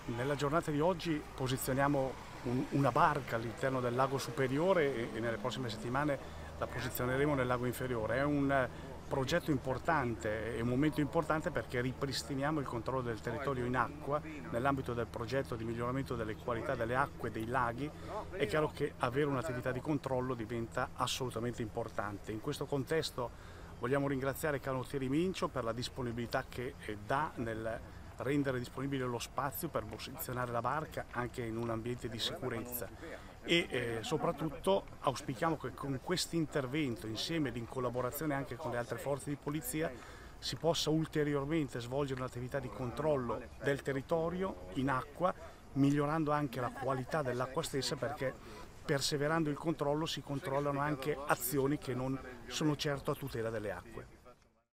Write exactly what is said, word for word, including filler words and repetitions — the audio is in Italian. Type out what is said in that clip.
Nella giornata di oggi posizioniamo un, una barca all'interno del lago superiore e, e nelle prossime settimane la posizioneremo nel lago inferiore. È un progetto importante, è un momento importante perché ripristiniamo il controllo del territorio in acqua nell'ambito del progetto di miglioramento delle qualità delle acque dei laghi. È chiaro che avere un'attività di controllo diventa assolutamente importante. In questo contesto vogliamo ringraziare Canottieri Mincio per la disponibilità che dà nel rendere disponibile lo spazio per posizionare la barca anche in un ambiente di sicurezza e eh, soprattutto auspichiamo che con questo intervento, insieme ed in collaborazione anche con le altre forze di polizia, si possa ulteriormente svolgere un'attività di controllo del territorio in acqua, migliorando anche la qualità dell'acqua stessa, perché perseverando il controllo si controllano anche azioni che non sono certo a tutela delle acque.